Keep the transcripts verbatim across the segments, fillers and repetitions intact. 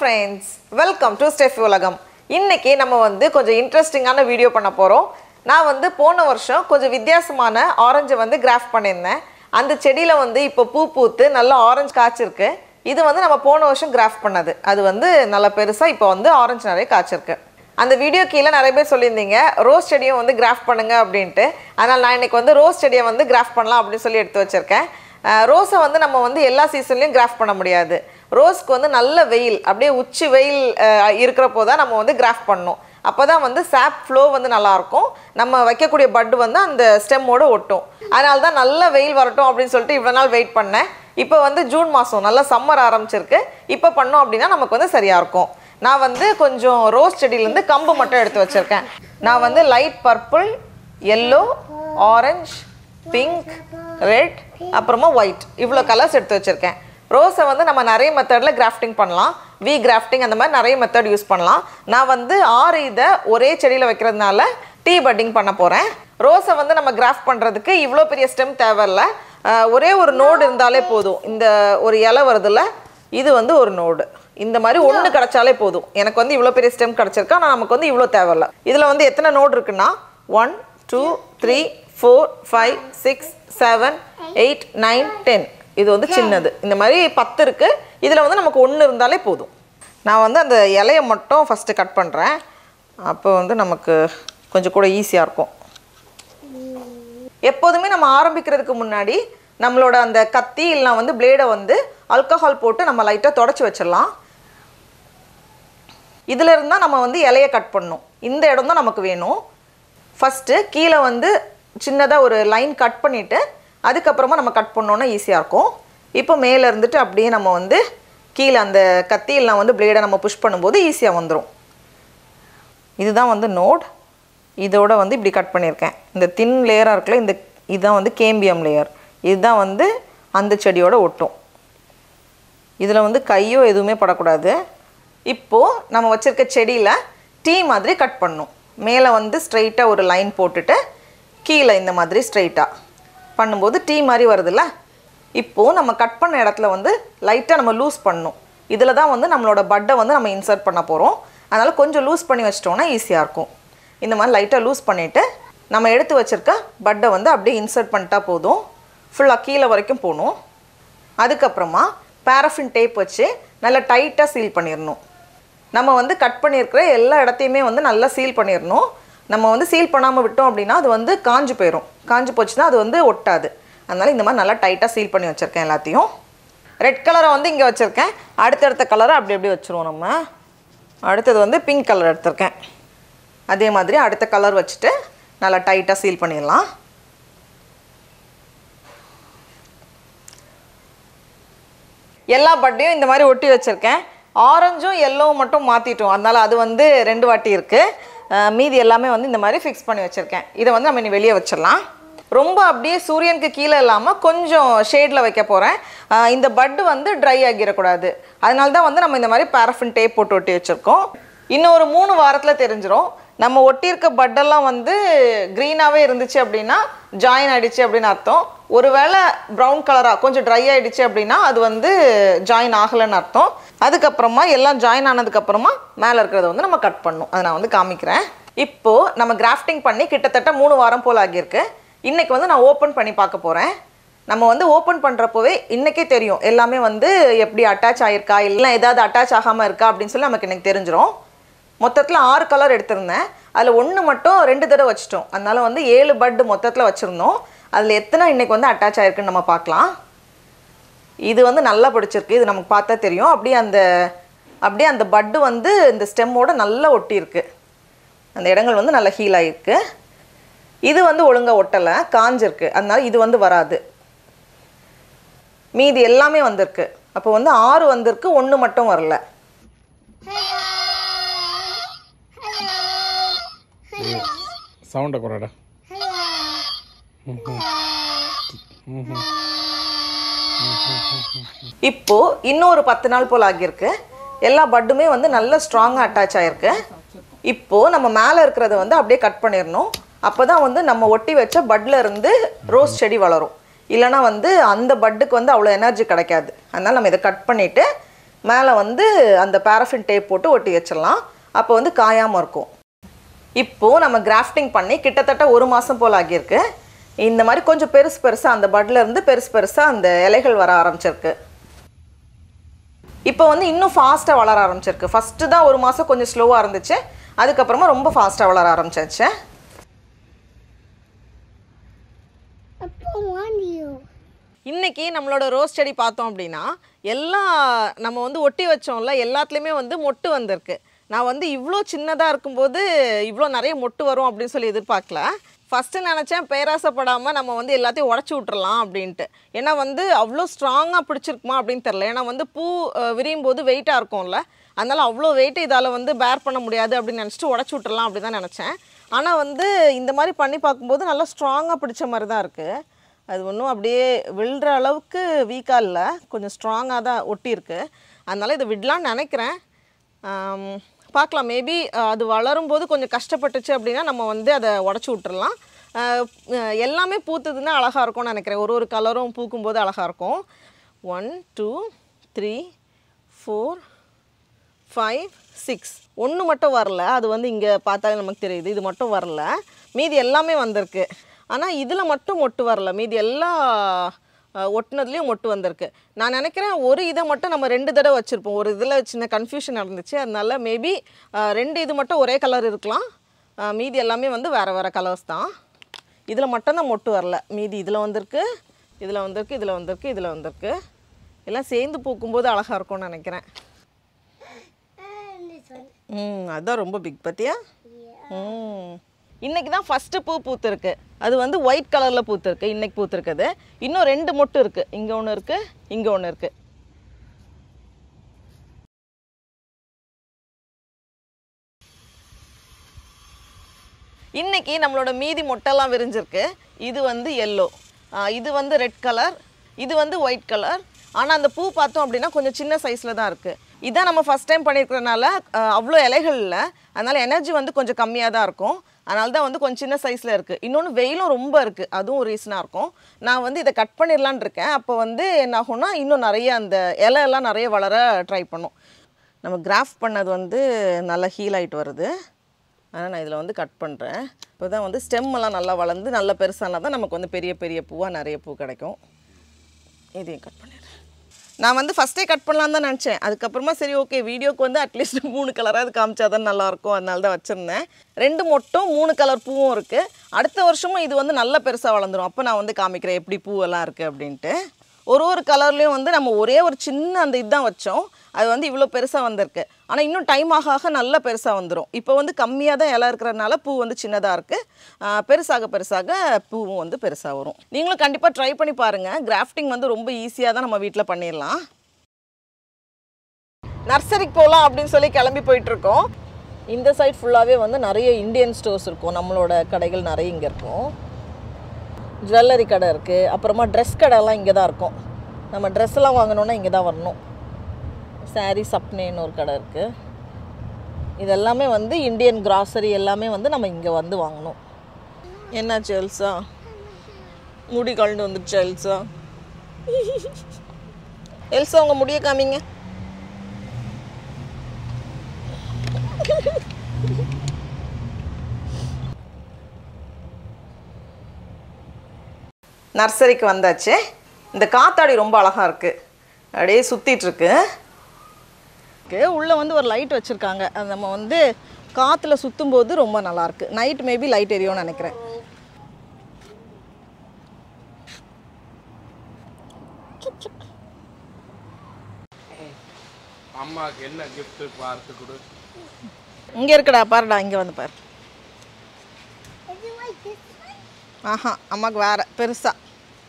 friends, welcome to Steffi Ulagam. இன்னைக்கு நம்ம வந்து கொஞ்சம் இன்ட்ரஸ்டிங்கான வீடியோ பண்ண போறோம். நான் வந்து போன வருஷம் கொஞ்சம் வித்தியாசமான ஆரஞ்சு வந்து கிராஃப்ட் பண்ணிருந்தேன். அந்த செடியில வந்து இப்போ பூ பூத்து நல்ல ஆரஞ்சு காய்ச்சிருக்கு. இது வந்து நம்ம போன வருஷம் கிராஃப்ட் பண்ணது. அது வந்து நல்ல பெருசா இப்போ வந்து ஆரஞ்சு நிறைய காய்ச்சிருக்கு. அந்த வீடியோ கீழ நிறைய பேர் சொல்லிருந்தீங்க ரோஸ் செடியை வந்து கிராஃப்ட் பண்ணுங்க அப்படினு. அதனால நான் இன்னைக்கு வந்து ரோஸ் செடியை வந்து கிராஃப்ட் பண்ணலாம் அப்படி சொல்லி எடுத்து வச்சிருக்கேன். ரோஸை வந்து நம்ம வந்து எல்லா சீசன்லயும் கிராஃப்ட் பண்ண முடியாது. ரோஸ்க்கு வந்து நல்ல வெயில் அப்படியே உச்சி வெயில் இருக்கிறப்போ தான் நம்ம வந்து கிராஃப்ட் பண்ணணும். அப்போதான் வந்து சாப் ஃப்ளோ வந்து நல்லா இருக்கும். நம்ம வைக்கக்கூடிய பட் வந்து அந்த ஸ்டெம்மோட ஒட்டும். அதனால தான் நல்ல வெயில் வரட்டும் அப்படின்னு சொல்லிட்டு இவ்வளோ நாள் வெயிட் பண்ணேன். இப்போ வந்து ஜூன் மாதம் நல்லா சம்மர் ஆரம்பிச்சிருக்கு. இப்போ பண்ணோம் அப்படின்னா நமக்கு வந்து சரியாக இருக்கும். நான் வந்து கொஞ்சம் ரோஸ் செடியிலேருந்து கம்பு மட்டும் எடுத்து வச்சுருக்கேன். நான் வந்து light purple, yellow, orange, pink, red, அப்புறமா ஒயிட் இவ்வளோ கலர்ஸ் எடுத்து வச்சுருக்கேன். ரோஸை வந்து நம்ம நிறைய மெத்தடில் கிராஃப்டிங் பண்ணலாம். வி கிராஃப்டிங் அந்த மாதிரி நிறைய மெத்தட் யூஸ் பண்ணலாம். நான் வந்து ஆறு இதை ஒரே செடியில் வைக்கிறதுனால டீ பட்டிங் பண்ண போகிறேன். ரோஸை வந்து நம்ம கிராஃப்ட் பண்ணுறதுக்கு இவ்வளோ பெரிய ஸ்டெம் தேவையில்ல. ஒரே ஒரு நோடு இருந்தாலே போதும். இந்த ஒரு இலை வருதுல்ல, இது வந்து ஒரு நோடு. இந்த மாதிரி ஒன்று கிடச்சாலே போதும். எனக்கு வந்து இவ்வளோ பெரிய ஸ்டெம் கிடச்சிருக்கா, ஆனால் நமக்கு வந்து இவ்வளோ தேவையில்ல. இதில் வந்து எத்தனை நோடு இருக்குன்னா one two three four five six seven eight nine ten. இது வந்து சின்னது. இந்த மாதிரி பத்து இருக்குது. இதில் வந்து நமக்கு ஒன்று இருந்தாலே போதும். நான் வந்து அந்த இலையை மட்டும் ஃபஸ்ட்டு கட் பண்ணுறேன். அப்போ வந்து நமக்கு கொஞ்சம் கூட ஈஸியாக இருக்கும். எப்போதுமே நம்ம ஆரம்பிக்கிறதுக்கு முன்னாடி நம்மளோட அந்த கத்தி இல்லைனா வந்து பிளேடை வந்து ஆல்கஹால் போட்டு நம்ம லைட்டாக தொடச்சி வச்சிடலாம். இதில் இருந்தால் நம்ம வந்து இலையை கட் பண்ணணும். இந்த இடம் தான் நமக்கு வேணும். ஃபஸ்ட்டு கீழே வந்து சின்னதாக ஒரு லைன் கட் பண்ணிவிட்டு அதுக்கப்புறமா நம்ம கட் பண்ணோன்னா ஈஸியாக இருக்கும். இப்போ மேலே இருந்துட்டு அப்படியே நம்ம வந்து கீழே அந்த கத்தியில் நான் வந்து பிளேடை நம்ம புஷ் பண்ணும்போது ஈஸியாக வந்துடும். இதுதான் வந்து நோட். இதோட வந்து இப்படி கட் பண்ணியிருக்கேன். இந்த தின் லேயராக இருக்குல்ல, இந்த இதுதான் வந்து கேம்பியம் லேயர். இதுதான் வந்து அந்த செடியோட ஒட்டும். இதில் வந்து கையோ எதுவுமே படக்கூடாது. இப்போது நம்ம வச்சுருக்க செடியில் டீ மாதிரி கட் பண்ணணும். மேலே வந்து ஸ்ட்ரைட்டாக ஒரு லைன் போட்டுட்டு கீழே இந்த மாதிரி ஸ்ட்ரைட்டாக பண்ணும்போது டீ மாதிரி வருதுல்ல. இப்போது நம்ம கட் பண்ண இடத்துல வந்து லைட்டாக நம்ம லூஸ் பண்ணணும். இதில் தான் வந்து நம்மளோட பட்டை வந்து நம்ம இன்சர்ட் பண்ண போகிறோம். அதனால் கொஞ்சம் லூஸ் பண்ணி வச்சிட்டோன்னா ஈஸியாக இருக்கும். இந்த மாதிரி லைட்டாக லூஸ் பண்ணிவிட்டு நம்ம எடுத்து வச்சுருக்க பட்டை வந்து அப்படியே இன்சர்ட் பண்ணிட்டா போதும். ஃபுல்லாக கீழே வரைக்கும் போகணும். அதுக்கப்புறமா paraffin டேப் வச்சு நல்லா டைட்டாக சீல் பண்ணிடணும். நம்ம வந்து கட் பண்ணியிருக்கிற எல்லா இடத்தையுமே வந்து நல்லா சீல் பண்ணிடணும். நம்ம வந்து சீல் பண்ணாமல் விட்டோம் அப்படின்னா அது வந்து காஞ்சு போயிடும். காஞ்சு போச்சுன்னா அது வந்து ஒட்டாது. அதனால் இந்த மாதிரி நல்லா டைட்டாக சீல் பண்ணி வச்சுருக்கேன் எல்லாத்தையும். ரெட் கலரை வந்து இங்கே வச்சுருக்கேன். அடுத்தடுத்த கலரை அப்படி அப்படி வச்சுருவோம். நம்ம அடுத்தது வந்து பிங்க் கலர் எடுத்திருக்கேன். அதே மாதிரி அடுத்த கலர் வச்சுட்டு நல்லா டைட்டாக சீல் பண்ணிடலாம். எல்லா பட்டையும் இந்த மாதிரி ஒட்டி வச்சுருக்கேன். ஆரஞ்சும் எல்லோவும் மட்டும் மாற்றிட்டோம். அதனால் அது வந்து ரெண்டு வாட்டி இருக்குது. மீதி எல்லாமே வந்து இந்த மாதிரி ஃபிக்ஸ் பண்ணி வச்சுருக்கேன். இதை வந்து நம்ம இனி வெளியே வச்சிடலாம். ரொம்ப அப்படியே சூரியனுக்கு கீழே இல்லாமல் கொஞ்சம் ஷேடில் வைக்க போகிறேன். இந்த பட்டு வந்து ட்ரை ஆகிடக்கூடாது. அதனால தான் வந்து நம்ம இந்த மாதிரி paraffin டேப் போட்டு ஒட்டி வச்சுருக்கோம். இன்னும் ஒரு மூணு வாரத்தில் தெரிஞ்சிடும். நம்ம ஒட்டியிருக்க பட்டெல்லாம் வந்து க்ரீனாகவே இருந்துச்சு அப்படின்னா ஜாயின் ஆகிடுச்சு அப்படின்னு அர்த்தம். ஒருவேளை ப்ரௌன் கலராக கொஞ்சம் ட்ரை ஆகிடுச்சு அப்படின்னா அது வந்து ஜாயின் ஆகலைன்னு அர்த்தம். அதுக்கப்புறமா எல்லாம் ஜாயின் ஆனதுக்கப்புறமா மேலே இருக்கிறத வந்து நம்ம கட் பண்ணணும். அதை நான் வந்து காமிக்கிறேன். இப்போது நம்ம கிராஃப்டிங் பண்ணி கிட்டத்தட்ட மூணு வாரம் போல் ஆகியிருக்கு. இன்றைக்கி வந்து நான் ஓப்பன் பண்ணி பார்க்க போகிறேன். நம்ம வந்து ஓப்பன் பண்ணுறப்போவே இன்றைக்கே தெரியும் எல்லாமே வந்து எப்படி அட்டாச் ஆகிருக்கா இல்லை ஏதாவது அட்டாச் ஆகாமல் இருக்கா அப்படின்னு சொல்லி நமக்கு இன்றைக்கி தெரிஞ்சிடும். மொத்தத்தில் ஆறு கலர் எடுத்திருந்தேன். அதில் ஒன்று மட்டும் ரெண்டு தடவை வச்சிட்டோம். அதனால் வந்து ஏழு பட்டு மொத்தத்தில் வச்சுருந்தோம். அதில் எத்தனை இன்றைக்கி வந்து அட்டாச் ஆகிருக்குன்னு நம்ம பார்க்கலாம். இது வந்து நல்லா பிடிச்சிருக்கு. இது நமக்கு பார்த்தா தெரியும். அப்படியே அந்த அப்படியே அந்த பட்டு வந்து இந்த ஸ்டெம்மோட நல்லா ஒட்டியிருக்கு. அந்த இடங்கள் வந்து நல்லா ஹீல் ஆகிருக்கு. இது வந்து ஒழுங்காக ஒட்டலை, காஞ்சிருக்கு. அதனால் இது வந்து வராது. மீதி எல்லாமே வந்திருக்கு. அப்போ வந்து ஆறு வந்திருக்கு, ஒன்று மட்டும் வரல. சவுண்டை குறடா. இப்போ இன்னொரு பத்து நாள் போல் ஆகியிருக்கு. எல்லா பட்டுமே வந்து நல்ல ஸ்ட்ராங்காக அட்டாச் ஆகிருக்கு. இப்போது நம்ம மேலே இருக்கிறத வந்து அப்படியே கட் பண்ணிடணும். அப்போ தான் வந்து நம்ம ஒட்டி வச்ச பட்டில் இருந்து ரோஸ் செடி வளரும். இல்லைனா வந்து அந்த பட்டுக்கு வந்து அவ்வளோ எனர்ஜி கிடைக்காது. அதனால் நம்ம இதை கட் பண்ணிவிட்டு மேலே வந்து அந்த பாரஃபின் டேப் போட்டு ஒட்டி வச்சிடலாம். அப்போ வந்து காயாமல் இருக்கும். இப்போது நம்ம கிராஃப்டிங் பண்ணி கிட்டத்தட்ட ஒரு மாதம் போல் ஆகியிருக்கு. இந்த மாதிரி கொஞ்சம் பெருசு பெருசாக அந்த பட்லேருந்து பெருசு பெருசாக அந்த இலைகள் வர ஆரம்பிச்சிருக்கு. இப்போ வந்து இன்னும் ஃபாஸ்ட்டாக வளர ஆரம்பிச்சிருக்கு. ஃபஸ்ட்டு தான் ஒரு மாதம் கொஞ்சம் ஸ்லோவாக இருந்துச்சு, அதுக்கப்புறமா ரொம்ப ஃபாஸ்ட்டாக வளர ஆரம்பிச்சிருச்சு. இன்றைக்கி நம்மளோட ரோஸ் செடி பார்த்தோம் அப்படின்னா எல்லா நம்ம வந்து ஒட்டி வச்சோம்ல எல்லாத்துலேயுமே வந்து மொட்டு வந்திருக்கு. நான் வந்து இவ்வளோ சின்னதாக இருக்கும்போது இவ்வளோ நிறைய மொட்டு வரும் அப்படின்னு சொல்லி எதிர்பார்க்கல. ஃபஸ்ட்டு நினச்சேன் பேராசைப்படாமல் நம்ம வந்து எல்லாத்தையும் உடச்சி விட்றலாம் அப்படின்ட்டு. ஏன்னா வந்து அவ்வளோ ஸ்ட்ராங்காக பிடிச்சிருக்குமா அப்படின்னு தெரில. ஏன்னா வந்து பூ விரியும் போது வெயிட்டாக இருக்கும்ல, அதனால் அவ்வளோ வெயிட்டு இதால் வந்து பேர் பண்ண முடியாது அப்படின்னு நினச்சிட்டு உடச்சி விட்றலாம் அப்படி தான் நினச்சேன். ஆனால் வந்து இந்த மாதிரி பண்ணி பார்க்கும்போது நல்லா ஸ்ட்ராங்காக பிடிச்ச மாதிரி தான் இருக்குது. அது ஒன்றும் அப்படியே விழுற அளவுக்கு வீக்காக இல்லை, கொஞ்சம் ஸ்ட்ராங்காக தான் ஒட்டியிருக்கு. அதனால் இதை விடலான்னு நினைக்கிறேன். பார்க்கலாம், மேபி அது வளரும்போது கொஞ்சம் கஷ்டப்பட்டுச்சு அப்படின்னா நம்ம வந்து அதை உடச்சி விட்டுறலாம். எல்லாமே பூத்துதுன்னா அழகாக இருக்கும்னு நினைக்கிறேன். ஒரு ஒரு கலரும் பூக்கும்போது அழகாக இருக்கும். One two three four five six ஒன்று மட்டும் வரல. அது வந்து இங்கே பார்த்தாலே நமக்கு தெரியுது, இது மட்டும் வரல. மீதி எல்லாமே வந்திருக்கு. ஆனால் இதில் மட்டும் மொட்டு வரல, மீதி எல்லா ஒட்டினதுலேயும் மொட்டு வந்திருக்கு. நான் நினைக்கிறேன் ஒரு இதை மட்டும் நம்ம ரெண்டு தடவை வச்சுருப்போம். ஒரு இதில் சின்ன கன்ஃபியூஷன் நடந்துச்சு, அதனால மேபி ரெண்டு இது மட்டும் ஒரே கலர் இருக்கலாம், மீதி எல்லாமே வந்து வேறு வேறு கலர்ஸ் தான். இதில் மட்டும்தான் மொட்டு வரல, மீதி இதில் வந்திருக்கு, இதில் வந்திருக்கு, இதில் வந்திருக்கு, இதில் வந்திருக்கு. எல்லாம் சேர்ந்து பூக்கும்போது அழகாக இருக்கும்னு நினைக்கிறேன். ம் அதுதான் ரொம்ப பிக் பத்தியா. ம் இன்றைக்கி தான் ஃபஸ்ட்டு பூ பூத்துருக்கு. அது வந்து ஒயிட் கலரில் பூத்துருக்கு இன்றைக்கி பூத்துருக்குது. இன்னும் ரெண்டு மொட்டு இருக்குது, இங்கே ஒன்று இருக்குது, இங்கே ஒன்று இருக்குது. இன்றைக்கி நம்மளோட மீதி மொட்டெல்லாம் விரிஞ்சிருக்கு. இது வந்து எல்லோ, இது வந்து ரெட் கலர், இது வந்து ஒயிட் கலர். ஆனால் அந்த பூ பார்த்தோம் அப்படின்னா கொஞ்சம் சின்ன சைஸில் தான் இருக்குது. இதான் நம்ம ஃபஸ்ட் டைம் பண்ணியிருக்கிறதுனால அவ்வளோ இலைகள் இல்லை, அதனால் எனர்ஜி வந்து கொஞ்சம் கம்மியாக தான் இருக்கும். அதனால தான் வந்து கொஞ்சம் சின்ன சைஸில் இருக்குது. இன்னொன்று வெயிலும் ரொம்ப இருக்குது, அதுவும் ஒரு ரீசனாக இருக்கும். நான் வந்து இதை கட் பண்ணிடலான் இருக்கேன். அப்போ வந்து என்ன ஆகும்னா இன்னும் நிறைய அந்த இலையெல்லாம் நிறைய வளர ட்ரை பண்ணும். நம்ம கிராஃப்ட் பண்ணது வந்து நல்லா ஹீல் ஆகிட்டு வருது, ஆனால் நான் இதில் வந்து கட் பண்ணுறேன். இப்போ தான் வந்து ஸ்டெம் எல்லாம் நல்லா வளர்ந்து நல்ல பெருசானா தான் நமக்கு வந்து பெரிய பெரிய பூவாக நிறைய பூ கிடைக்கும். இதையும் கட் பண்ணிடுறேன். நான் வந்து ஃபஸ்ட்டே கட் பண்ணலான்னு தான் நினச்சேன். அதுக்கப்புறமா சரி ஓகே, வீடியோக்கு வந்து அட்லீஸ்ட் மூணு கலராக அது காமிச்சா தான் நல்லாயிருக்கும், அதனால தான் வச்சுருந்தேன். ரெண்டு மொட்டும் மூணு கலர் பூவும் இருக்குது. அடுத்த வருஷமும் இது வந்து நல்ல பெருசாக வளர்ந்துடும். அப்போ நான் வந்து காமிக்கிறேன் எப்படி பூவெல்லாம் இருக்குது அப்படின்ட்டு. ஒரு ஒரு கலர்லேயும் வந்து நம்ம ஒரே ஒரு சின்ன அந்த இதுதான் வச்சோம், அது வந்து இவ்வளோ பெருசாக வந்திருக்கு. ஆனால் இன்னும் டைம் ஆக ஆக நல்லா பெருசாக வந்துடும். இப்போ வந்து கம்மியாக தான் இலை இருக்கிறதுனால பூ வந்து சின்னதாக இருக்குது. பெருசாக பெருசாக பூவும் வந்து பெருசாக வரும். நீங்களும் கண்டிப்பாக ட்ரை பண்ணி பாருங்கள். கிராஃப்டிங் வந்து ரொம்ப ஈஸியாக தான் நம்ம வீட்டில் பண்ணிடலாம். நர்சரிக்கு போகலாம் அப்படின்னு சொல்லி கிளம்பி போயிட்டுருக்கோம். இந்த சைட் ஃபுல்லாகவே வந்து நிறைய இந்தியன் ஸ்டோர்ஸ் இருக்கும். நம்மளோட கடைகள் நிறைய இங்கே இருக்கும். ஜுவல்லரி கடை இருக்குது, அப்புறமா ட்ரெஸ் கடைலாம் இங்கே தான் இருக்கும். நம்ம ட்ரெஸ் எல்லாம் வாங்கணுன்னா இங்கே தான் வரணும். சாரீ சப்னேன்னு ஒரு கடை இருக்குது. இதெல்லாமே வந்து இந்தியன் கிராசரி எல்லாமே வந்து நம்ம இங்கே வந்து வாங்கணும். என்ன ஜுவல்ஸா, முடி கழண்டு வந்துடுச்சு எல்சா. எல்சா உங்கள் முடிய காமிங்க. நர்சரிக்கு வந்தாச்சு. இந்த காத்தாடி ரொம்ப அழகாக இருக்குது, அப்படியே சுற்றிட்டுருக்கு. உள்ளே வந்து ஒரு லைட் வச்சுருக்காங்க, அது நம்ம வந்து காற்றுல சுற்றும் போது ரொம்ப நல்லாயிருக்கு. நைட் மேபி லைட் எரியும்னு நினைக்கிறேன். அம்மாக்கு என்ன gift பார்த்து கொடு. இங்கே இருக்குடா, பாருடா, இங்கே வந்து பாரு. ஆஹா, அம்மாவுக்கு வேறு பெருசாக.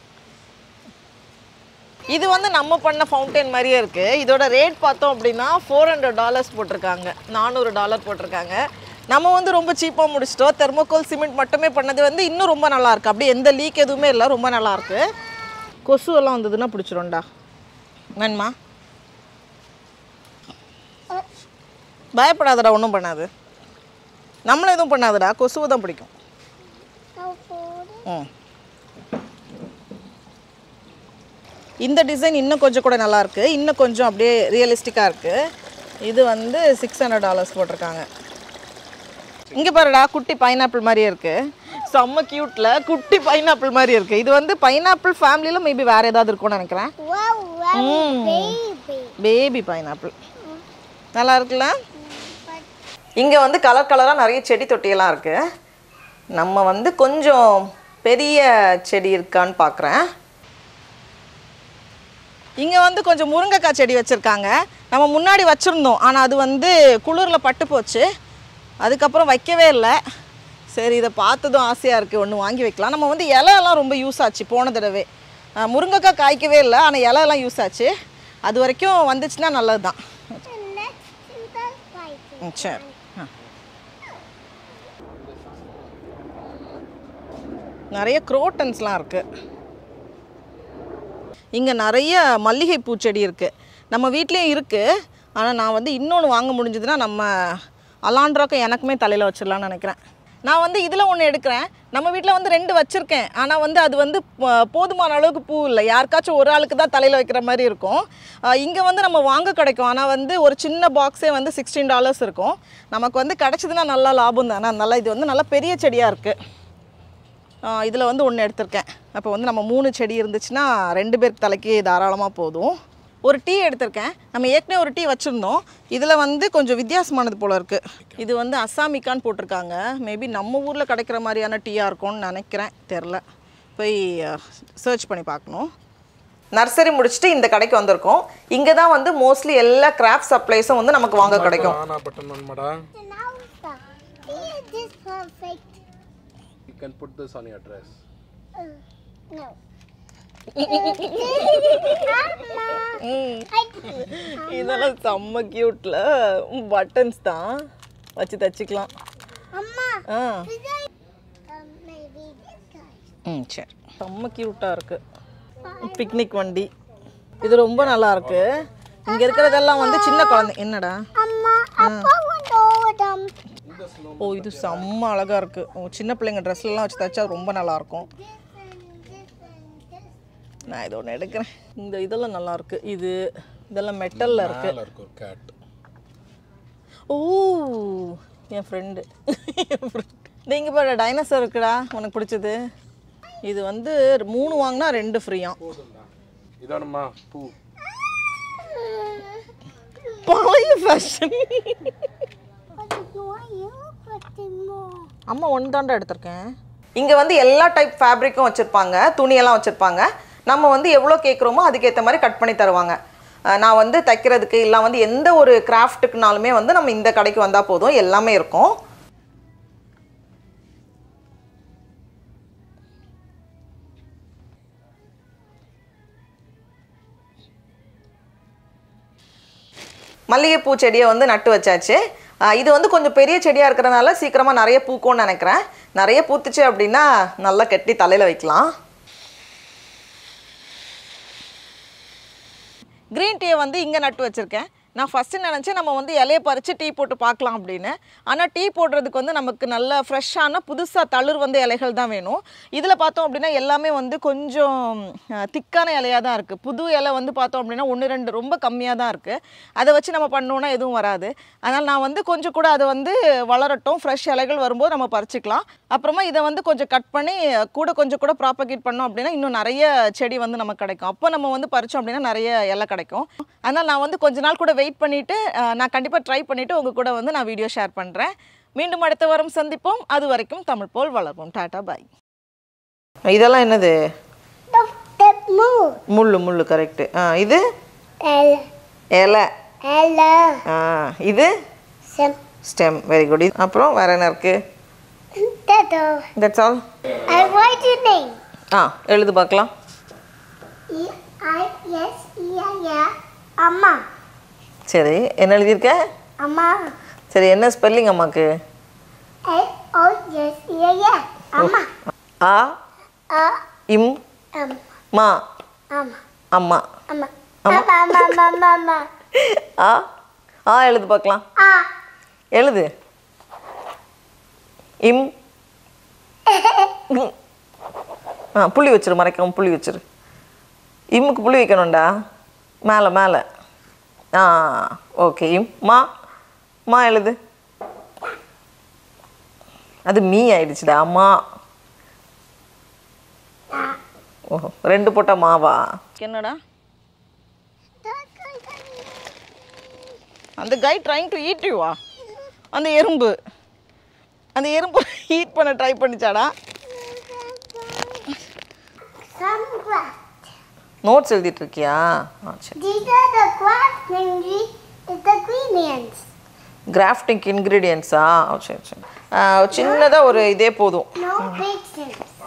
இது வந்து நம்ம பண்ண ஃபவுண்டைன் மாதிரியே இருக்குது. இதோட ரேட் பார்த்தோம் அப்படின்னா ஃபோர் ஹண்ட்ரட் டாலர்ஸ் போட்டிருக்காங்க, நானூறு டாலர் போட்டிருக்காங்க. நம்ம வந்து ரொம்ப சீப்பாக முடிச்சிட்டோம். தெர்மோகோல் சிமெண்ட் மட்டுமே பண்ணது வந்து இன்னும் ரொம்ப நல்லாயிருக்கு. அப்படியே எந்த லீக் எதுவுமே இல்லை, ரொம்ப நல்லாயிருக்கு. கொசுவெல்லாம் வந்ததுன்னா பிடிச்சிரும்டா. வேணுமா? பயப்படாதடா, ஒன்றும் பண்ணாது. நம்மளும் எதுவும் பண்ணாதுடா, கொசுவை தான் பிடிக்கும். ம் இந்த டிசைன் இன்னும் கொஞ்சம் கூட நல்லா இருக்கு. இன்னும் கொஞ்சம் அப்படியே ரியலிஸ்டிக்காக இருக்குது. இது வந்து சிக்ஸ் ஹண்ட்ரட் டாலர்ஸ் போட்டிருக்காங்க. இங்கே பாருடா, குட்டி பைனாப்பிள் மாதிரியே இருக்குது. செம்ம க்யூட்டில் குட்டி பைனாப்பிள் மாதிரி இருக்குது. இது வந்து பைனாப்பிள் ஃபேமிலியில் மேபி வேறு ஏதாவது இருக்கும்னு நினைக்கிறேன். பேபி பைனாப்பிள் நல்லா இருக்குல்ல. இங்கே வந்து கலர் கலராக நிறைய செடி தொட்டியெல்லாம் இருக்குது. நம்ம வந்து கொஞ்சம் பெரிய செடி இருக்கான்னு பார்க்குறேன். இங்கே வந்து கொஞ்சம் முருங்கைக்காய் செடி வச்சுருக்காங்க. நம்ம முன்னாடி வச்சுருந்தோம், ஆனால் அது வந்து குளிரில் பட்டு போச்சு. அதுக்கப்புறம் வைக்கவே இல்லை. சரி, இதை பார்த்ததும் ஆசையாக இருக்குது, ஒன்று வாங்கி வைக்கலாம். நம்ம வந்து இலையெல்லாம் ரொம்ப யூஸ் ஆச்சு போன தடவை. முருங்கைக்காய் காய்க்கவே இல்லை, ஆனால் இலையெல்லாம் யூஸ் ஆச்சு. அது வரைக்கும் வந்துச்சுன்னா நல்லது தான். சரி, நிறைய குரோட்டன்ஸ்லாம் இருக்குது. இங்கே நிறைய மல்லிகை பூச்செடி இருக்குது. நம்ம வீட்லேயும் இருக்குது. ஆனால் நான் வந்து இன்னொன்று வாங்க முடிஞ்சதுன்னா நம்ம அலாண்ட்ராக்கும் எனக்குமே தலையில் வச்சிடலான்னு நினைக்கிறேன். நான் வந்து இதில் ஒன்று எடுக்கிறேன். நம்ம வீட்டில் வந்து ரெண்டு வச்சுருக்கேன். ஆனால் வந்து அது வந்து போதுமான அளவுக்கு பூ இல்லை. யாருக்காச்சும் ஒரு ஆளுக்கு தான் தலையில் வைக்கிற மாதிரி இருக்கும். இங்கே வந்து நம்ம வாங்க கிடைக்கும். ஆனால் வந்து ஒரு சின்ன பாக்ஸே வந்து சிக்ஸ்டீன் டாலர்ஸ் இருக்கும். நமக்கு வந்து கிடச்சிதுன்னா நல்லா லாபம் தானே. நல்லா இது வந்து நல்லா பெரிய செடியாக இருக்குது. இதில் வந்து ஒன்று எடுத்திருக்கேன். அப்போ வந்து நம்ம மூணு செடி இருந்துச்சுன்னா ரெண்டு பேருக்கு தலைக்கு தாராளமாக போதும். ஒரு டீ எடுத்திருக்கேன். நம்ம ஏற்கனவே ஒரு டீ வச்சுருந்தோம். இதில் வந்து கொஞ்சம் வித்தியாசமானது போல் இருக்குது. இது வந்து அசாமிக்கான்னு போட்டிருக்காங்க. மேபி நம்ம ஊரில் கிடைக்கிற மாதிரியான டீயாக இருக்கும்னு நினைக்கிறேன், தெரில. போய் சர்ச் பண்ணி பார்க்கணும். நர்சரி முடிச்சுட்டு இந்த கடைக்கு வந்திருக்கோம். இங்கே தான் வந்து மோஸ்ட்லி எல்லா கிராஃப்ட் சப்ளைஸும் வந்து நமக்கு வாங்க கிடைக்கும். You can put this on your dress. Uh, no. இதெல்லாம் செம்ம கியூட்ல பட்டன்ஸ் தான் வச்சு தச்சுக்கலாம். அம்மா ஆ maybe this guy. ம் சரி, செம்ம கியூட்டா இருக்கு. பிக்னிக் வண்டி இது ரொம்ப நல்லா இருக்கு. இங்க இருக்கிறதெல்லாம் வந்து சின்ன குழந்தை. என்னடா அம்மா அப்பா வந்து ஓடம். ஓ, இது செம்ம அழகா இருக்கு. சின்ன பிள்ளைங்க ட்ரெஸ்லாம் வச்சு தச்சா ரொம்ப நல்லா இருக்கும். நான் இது ஒன்று எடுக்கிறேன். இந்த இதெல்லாம் நல்லா இருக்கு. இது இதெல்லாம் மெட்டல்ல இருக்கு. ஓ, என் ஃப்ரெண்டு நீங்க பாரு, டைனோசர் இருக்குடா. உனக்கு பிடிச்சது இது வந்து மூணு வாங்கினா ரெண்டு ஃப்ரீயா. இதானம்மா பூ. பழைய ஃபேஷன். அம்மா ஒன்று தாண்டா எடுத்திருக்கேன். இங்கே வந்து எல்லா டைப் ஃபேப்ரிக்கும் வச்சுருப்பாங்க, துணியெல்லாம் வச்சுருப்பாங்க. நம்ம வந்து எவ்வளோ கேட்குறோமோ அதுக்கேற்ற மாதிரி கட் பண்ணி தருவாங்க. நான் வந்து தைக்கிறதுக்கு இல்லை வந்து எந்த ஒரு கிராஃப்ட்டுக்குனாலுமே வந்து நம்ம இந்த கடைக்கு வந்தால் போதும், எல்லாமே இருக்கும். மல்லிகைப்பூ செடியை வந்து நட்டு வச்சாச்சு. இது வந்து கொஞ்சம் பெரிய செடியாக இருக்கிறதுனால சீக்கிரமாக நிறைய பூக்கும்னு நினைக்கிறேன். நிறைய பூத்துச்சு அப்படின்னா நல்லா கட்டி தலையில் வைக்கலாம். க்ரீன் டீயை வந்து இங்கே நட்டு வச்சுருக்கேன். நான் ஃபஸ்ட்டு நினச்சேன் நம்ம வந்து இலையை பறித்து டீ போட்டு பார்க்கலாம் அப்படின்னு. ஆனால் டீ போடுறதுக்கு வந்து நமக்கு நல்ல ஃப்ரெஷ்ஷான புதுசாக தளிர் வந்து இலைகள் தான் வேணும். இதில் பார்த்தோம் அப்படின்னா எல்லாமே வந்து கொஞ்சம் திக்கான இலையாக தான் இருக்குது. புது இலை வந்து பார்த்தோம் அப்படின்னா ஒன்று ரெண்டு ரொம்ப கம்மியாக தான் இருக்குது. அதை வச்சு நம்ம பண்ணோன்னா எதுவும் வராது. அதனால் நான் வந்து கொஞ்சம் கூட அதை வந்து வளரட்டும், ஃப்ரெஷ் இலைகள் வரும்போது நம்ம பறிச்சிக்கலாம். அப்புறமா இதை வந்து கொஞ்சம் கட் பண்ணி கூட கொஞ்சம் கூட ப்ராப்பகேட் பண்ணோம் அப்படின்னா இன்னும் நிறைய செடி வந்து நமக்கு கிடைக்கும். அப்போ நம்ம வந்து பறித்தோம் அப்படின்னா நிறைய இலை கிடைக்கும். அதனால் நான் வந்து கொஞ்ச நாள் கூட வெயிட் பண்ணிவிட்டு நான் கண்டிப்பாக ட்ரை பண்ணிவிட்டு உங்கள் கூட வந்து நான் வீடியோ ஷேர் பண்ணுறேன். மீண்டும் அடுத்த வாரம் சந்திப்போம். அது வரைக்கும் தமிழ் போல் வளர்ப்போம். Tata bye. இதெல்லாம் என்னது? முள்ளு. முள்ளு கரெக்டு. ஆ, இது இலை. இது ஸ்டெம். Very good. அப்புறம் வேற என்ன இருக்கு? That's all. I write your name. ஆ, எழுது பார்க்கலாம். E I S E I A அம்மா. சரி, என்ன எழுதியிருக்க? அம்மா. சரி, என்ன ஸ்பெல்லிங் அம்மாக்கு? A O S E I A அம்மா. ஆ A இம் M மா. அம்மா. அம்மா. அம்மா. அம்மா அம்மா அம்மா அம்மா. ஆ ஆ எழுது பார்க்கலாம். ஆ எழுது. இம். ஆ, புள்ளி வச்சிரு, மறைக்காம புள்ளி வச்சிரு. இம்முக்கு புள்ளி வைக்கணும்டா மேலே மேலே ஆ ஓகே இம் மா மா எழுது அது மீ ஆயிடுச்சுடா அம்மா ஓஹோ ரெண்டு போட்டா மாவா என்னடா அந்த கை ட்ரைங் டு ஈட் யூவா அந்த எறும்பு அந்த எறும்பு ஈட் பண்ண ட்ரை பண்ணிச்சாடா Some graft. நோட்ஸ் எழுதிட்டு இருக்கியா ஆ சரி These are the grafting ingredients. Grafting இன்க்ரீடியன்ஸா சரி சரி சின்னதாக ஒரு இதே போதும் No big things.